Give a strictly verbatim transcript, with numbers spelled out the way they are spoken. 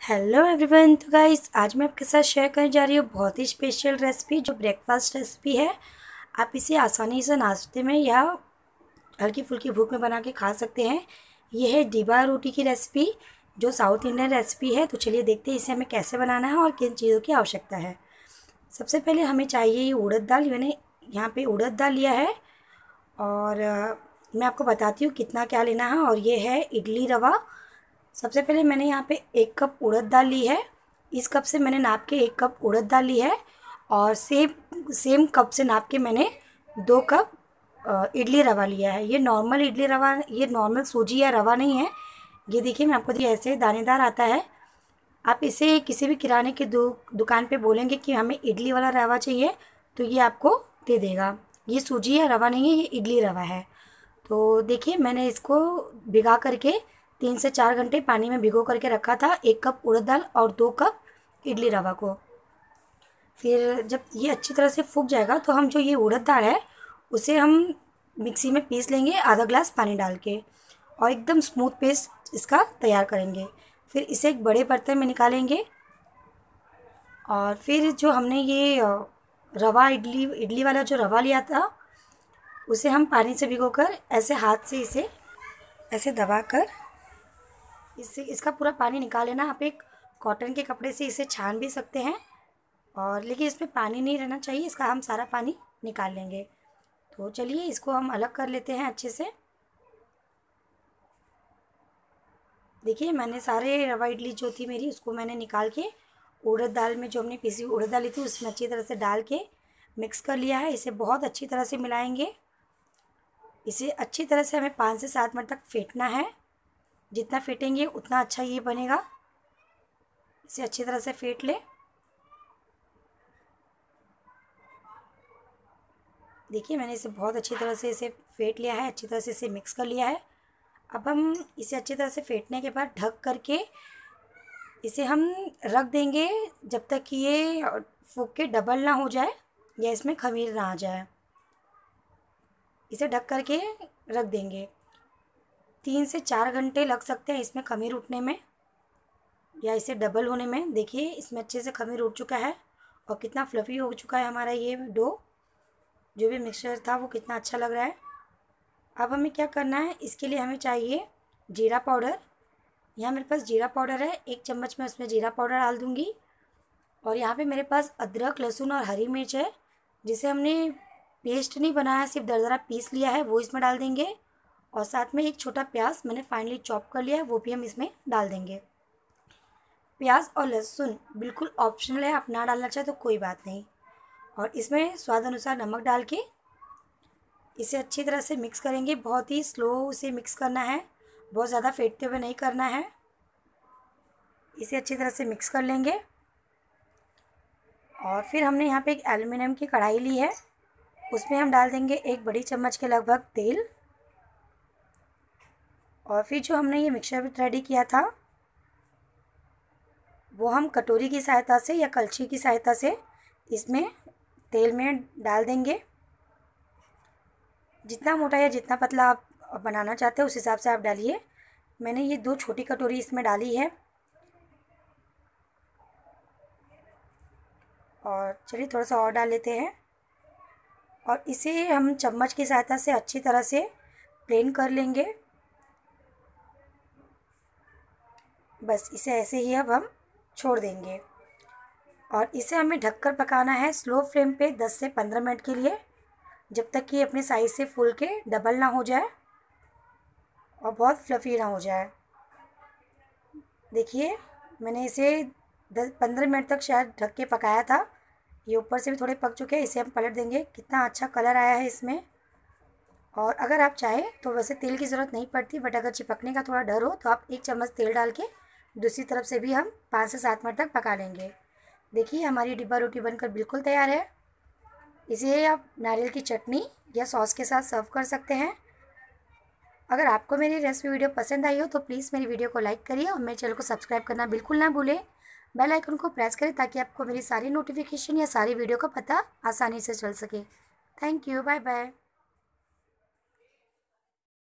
Hello everyone. तो guys आज मैं आपके साथ शेयर करने जा रही हूँ बहुत ही स्पेशल रेसिपी जो ब्रेकफास्ट रेसिपी है। आप इसे आसानी से नाश्ते में या हल्की फुल्की भूख में बना के खा सकते हैं। यह है डिब्बा रोटी की रेसिपी जो साउथ इंडियन रेसिपी है। तो चलिए देखते हैं इसे हमें कैसे बनाना है और किन चीज़ों की आवश्यकता है। सबसे पहले हमें चाहिए ये उड़द दाल। मैंने यहाँ पर उड़द दाल लिया है और मैं आपको बताती हूँ कितना क्या लेना है। और ये है इडली रवा। सबसे पहले मैंने यहाँ पे एक कप उड़द दाल ली है। इस कप से मैंने नाप के एक कप उड़द दाल ली है और सेम सेम कप से नाप के मैंने दो कप इडली रवा लिया है। ये नॉर्मल इडली रवा, ये नॉर्मल सूजी या रवा नहीं है। ये देखिए मैं आपको दिया ऐसे दानेदार आता है। आप इसे किसी भी किराने की दु, दुकान पे बोलेंगे कि हमें इडली वाला रवा चाहिए तो ये आपको दे देगा। ये सूजी या रवा नहीं है, ये इडली रवा है। तो देखिए मैंने इसको भिगा करके तीन से चार घंटे पानी में भिगो करके रखा था। एक कप उड़द दाल और दो कप इडली रवा को। फिर जब ये अच्छी तरह से फूक जाएगा तो हम जो ये उड़द दाल है उसे हम मिक्सी में पीस लेंगे आधा ग्लास पानी डाल के और एकदम स्मूथ पेस्ट इसका तैयार करेंगे। फिर इसे एक बड़े बर्तन में निकालेंगे और फिर जो हमने ये रवा इडली इडली वाला जो रवा लिया था उसे हम पानी से भिगोकर ऐसे हाथ से इसे ऐसे दबाकर इससे इसका पूरा पानी निकाल लेना। आप एक कॉटन के कपड़े से इसे छान भी सकते हैं और लेकिन इसमें पानी नहीं रहना चाहिए, इसका हम सारा पानी निकाल लेंगे। तो चलिए इसको हम अलग कर लेते हैं अच्छे से। देखिए मैंने सारे रवा इडली जो थी मेरी उसको मैंने निकाल के उड़द दाल में जो हमने पीसी उड़द दाल ली थी उसमें अच्छी तरह से डाल के मिक्स कर लिया है। इसे बहुत अच्छी तरह से मिलाएंगे। इसे अच्छी तरह से हमें पाँच से सात मिनट तक फेंटना है। जितना फेंटेंगे उतना अच्छा ये बनेगा। इसे अच्छी तरह से फेंट ले। देखिए मैंने इसे बहुत अच्छी तरह से इसे फेंट लिया है, अच्छी तरह से इसे मिक्स कर लिया है। अब हम इसे अच्छी तरह से फेंटने के बाद ढक करके इसे हम रख देंगे जब तक कि ये फूक के डबल ना हो जाए या इसमें खमीर ना आ जाए। इसे ढक करके रख देंगे। तीन से चार घंटे लग सकते हैं इसमें खमीर उठने में या इसे डबल होने में। देखिए इसमें अच्छे से खमीर उठ चुका है और कितना फ्लफ़ी हो चुका है हमारा ये डो। जो भी मिक्सचर था वो कितना अच्छा लग रहा है। अब हमें क्या करना है, इसके लिए हमें चाहिए जीरा पाउडर। यहाँ मेरे पास जीरा पाउडर है, एक चम्मच में उसमें जीरा पाउडर डाल दूँगी। और यहाँ पे मेरे पास अदरक, लहसुन और हरी मिर्च है जिसे हमने पेस्ट नहीं बनाया, सिर्फ दरदरा पीस लिया है, वो इसमें डाल देंगे। और साथ में एक छोटा प्याज मैंने फाइनली चॉप कर लिया है, वो भी हम इसमें डाल देंगे। प्याज और लहसुन बिल्कुल ऑप्शनल है, आप ना डालना चाहे तो कोई बात नहीं। और इसमें स्वाद अनुसार नमक डाल के इसे अच्छी तरह से मिक्स करेंगे। बहुत ही स्लो से मिक्स करना है, बहुत ज़्यादा फेंटते हुए नहीं करना है। इसे अच्छी तरह से मिक्स कर लेंगे। और फिर हमने यहाँ पे एक एल्युमिनियम की कढ़ाई ली है, उसमें हम डाल देंगे एक बड़ी चम्मच के लगभग तेल। और फिर जो हमने ये मिक्सचर रेडी किया था वो हम कटोरी की सहायता से या कलछी की सहायता से इसमें तेल में डाल देंगे। जितना मोटा या जितना पतला आप बनाना चाहते हो उस हिसाब से आप डालिए। मैंने ये दो छोटी कटोरी इसमें डाली है। और चलिए थोड़ा सा और डाल लेते हैं और इसे हम चम्मच की सहायता से अच्छी तरह से प्लेन कर लेंगे। बस इसे ऐसे ही अब हम छोड़ देंगे और इसे हमें ढककर पकाना है स्लो फ्लेम पे दस से पंद्रह मिनट के लिए, जब तक कि अपने साइज़ से फूल के डबल ना हो जाए और बहुत फ्लफ़ी ना हो जाए। देखिए मैंने इसे दस पंद्रह मिनट तक शायद ढक के पकाया था। ये ऊपर से भी थोड़े पक चुके हैं। इसे हम पलट देंगे। कितना अच्छा कलर आया है इसमें। और अगर आप चाहें तो वैसे तेल की ज़रूरत नहीं पड़ती, बट अगर चिपकने का थोड़ा डर हो तो आप एक चम्मच तेल डाल के दूसरी तरफ से भी हम पाँच से सात मिनट तक पका लेंगे। देखिए हमारी डिब्बा रोटी बनकर बिल्कुल तैयार है। इसे आप नारियल की चटनी या सॉस के साथ सर्व कर सकते हैं। अगर आपको मेरी रेसिपी वीडियो पसंद आई हो तो प्लीज़ मेरी वीडियो को लाइक करिए और मेरे चैनल को सब्सक्राइब करना बिल्कुल ना भूलें। बेल आइकन को प्रेस करें ताकि आपको मेरी सारी नोटिफिकेशन या सारी वीडियो का पता आसानी से चल सके। Thank you, bye bye.